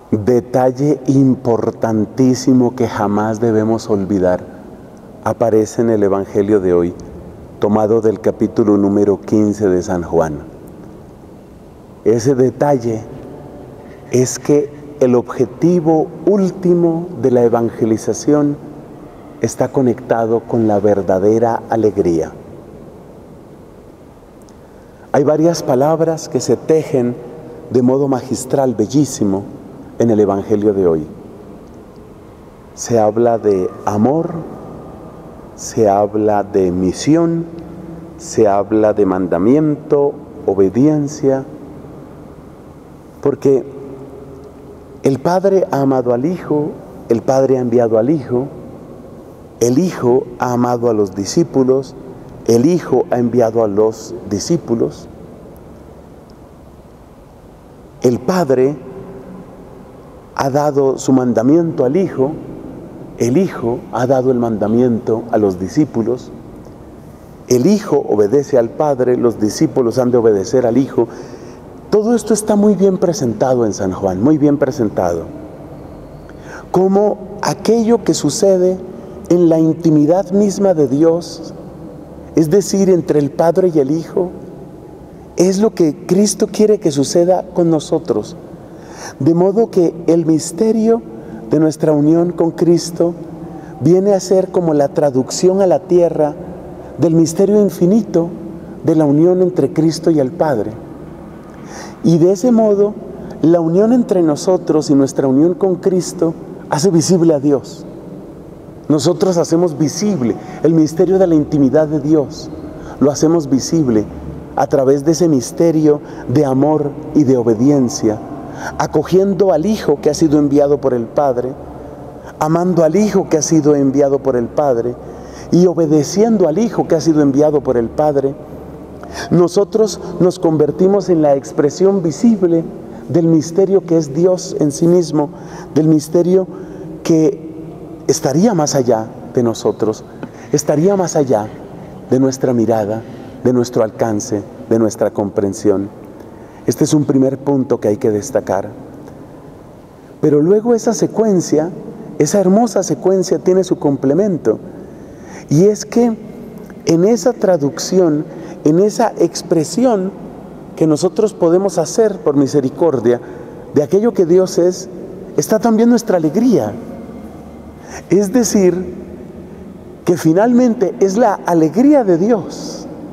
Detalle importantísimo que jamás debemos olvidar aparece en el Evangelio de hoy, tomado del capítulo número 15 de San Juan. Ese detalle es que el objetivo último de la evangelización está conectado con la verdadera alegría. Hay varias palabras que se tejen de modo magistral, bellísimo, en el Evangelio de hoy. Se habla de amor, se habla de misión, se habla de mandamiento, obediencia, porque el Padre ha amado al Hijo, el Padre ha enviado al Hijo, el Hijo ha amado a los discípulos, el Hijo ha enviado a los discípulos, el Padre ha dado su mandamiento al Hijo, el Hijo ha dado el mandamiento a los discípulos, el Hijo obedece al Padre, los discípulos han de obedecer al Hijo. Todo esto está muy bien presentado en San Juan, muy bien presentado. Como aquello que sucede en la intimidad misma de Dios, es decir, entre el Padre y el Hijo, es lo que Cristo quiere que suceda con nosotros. De modo que el misterio de nuestra unión con Cristo viene a ser como la traducción a la tierra del misterio infinito de la unión entre Cristo y el Padre. Y de ese modo, la unión entre nosotros y nuestra unión con Cristo hace visible a Dios. Nosotros hacemos visible el misterio de la intimidad de Dios. Lo hacemos visible a través de ese misterio de amor y de obediencia, acogiendo al Hijo que ha sido enviado por el Padre, amando al Hijo que ha sido enviado por el Padre y obedeciendo al Hijo que ha sido enviado por el Padre. Nosotros nos convertimos en la expresión visible del misterio que es Dios en sí mismo, del misterio que estaría más allá de nosotros, estaría más allá de nuestra mirada, de nuestro alcance, de nuestra comprensión. Este es un primer punto que hay que destacar. Pero luego esa secuencia, esa hermosa secuencia tiene su complemento. Y es que en esa traducción, en esa expresión que nosotros podemos hacer por misericordia de aquello que Dios es, está también nuestra alegría. Es decir, que finalmente es la alegría de Dios.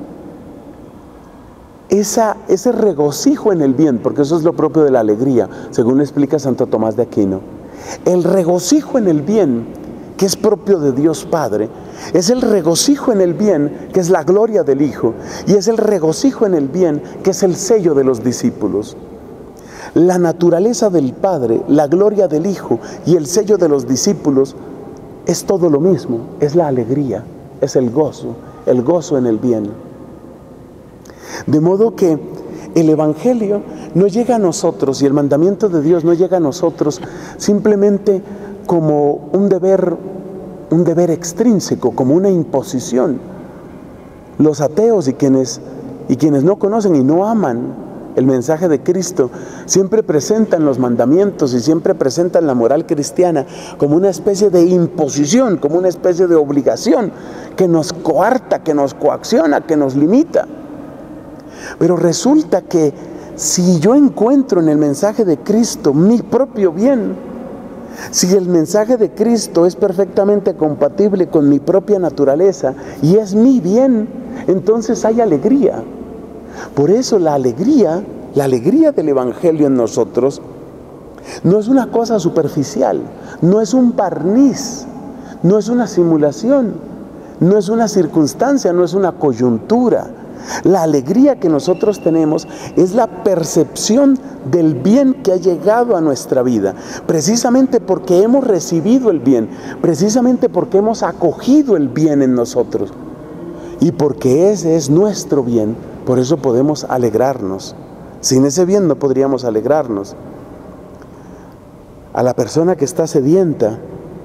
Ese regocijo en el bien, porque eso es lo propio de la alegría, según explica Santo Tomás de Aquino. El regocijo en el bien, que es propio de Dios Padre, es el regocijo en el bien, que es la gloria del Hijo, y es el regocijo en el bien, que es el sello de los discípulos. La naturaleza del Padre, la gloria del Hijo y el sello de los discípulos es todo lo mismo, es la alegría, es el gozo en el bien. De modo que el Evangelio no llega a nosotros y el mandamiento de Dios no llega a nosotros simplemente como un deber extrínseco, como una imposición. Los ateos y quienes no conocen y no aman el mensaje de Cristo siempre presentan los mandamientos y siempre presentan la moral cristiana como una especie de imposición, como una especie de obligación que nos coarta, que nos coacciona, que nos limita. Pero resulta que si yo encuentro en el mensaje de Cristo mi propio bien, si el mensaje de Cristo es perfectamente compatible con mi propia naturaleza y es mi bien, entonces hay alegría. Por eso la alegría del Evangelio en nosotros no es una cosa superficial, no es un barniz, no es una simulación, no es una circunstancia, no es una coyuntura. La alegría que nosotros tenemos es la percepción del bien que ha llegado a nuestra vida, precisamente porque hemos recibido el bien, precisamente porque hemos acogido el bien en nosotros y porque ese es nuestro bien. Por eso podemos alegrarnos. Sin ese bien no podríamos alegrarnos. A la persona que está sedienta,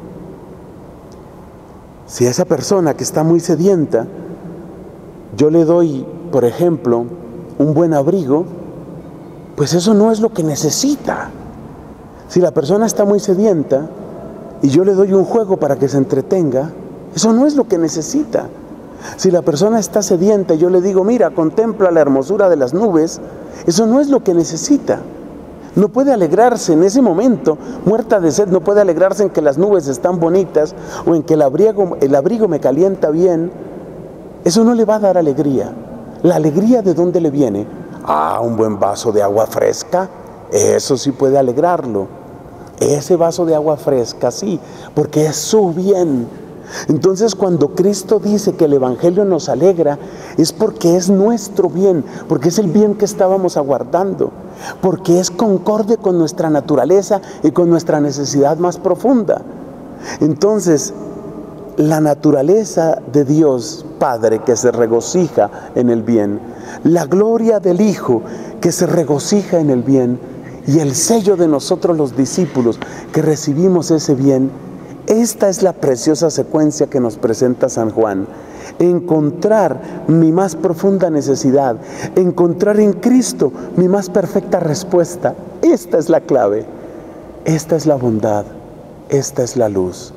si a esa persona que está muy sedienta yo le doy, por ejemplo, un buen abrigo, pues eso no es lo que necesita. Si la persona está muy sedienta y yo le doy un juego para que se entretenga, eso no es lo que necesita. Si la persona está sedienta y yo le digo, mira, contempla la hermosura de las nubes, eso no es lo que necesita. No puede alegrarse en ese momento, muerta de sed, no puede alegrarse en que las nubes están bonitas o en que el abrigo me calienta bien. Eso no le va a dar alegría. ¿La alegría de dónde le viene? Un buen vaso de agua fresca, eso sí puede alegrarlo. Ese vaso de agua fresca, sí, porque es su bien. Entonces, cuando Cristo dice que el Evangelio nos alegra, es porque es nuestro bien, porque es el bien que estábamos aguardando, porque es concorde con nuestra naturaleza y con nuestra necesidad más profunda. Entonces, la naturaleza de Dios Padre que se regocija en el bien, la gloria del Hijo que se regocija en el bien, y el sello de nosotros los discípulos que recibimos ese bien, esta es la preciosa secuencia que nos presenta San Juan. Encontrar mi más profunda necesidad, encontrar en Cristo mi más perfecta respuesta. Esta es la clave, esta es la bondad, esta es la luz.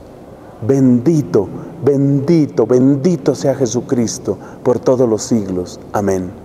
Bendito, bendito, bendito sea Jesucristo por todos los siglos. Amén.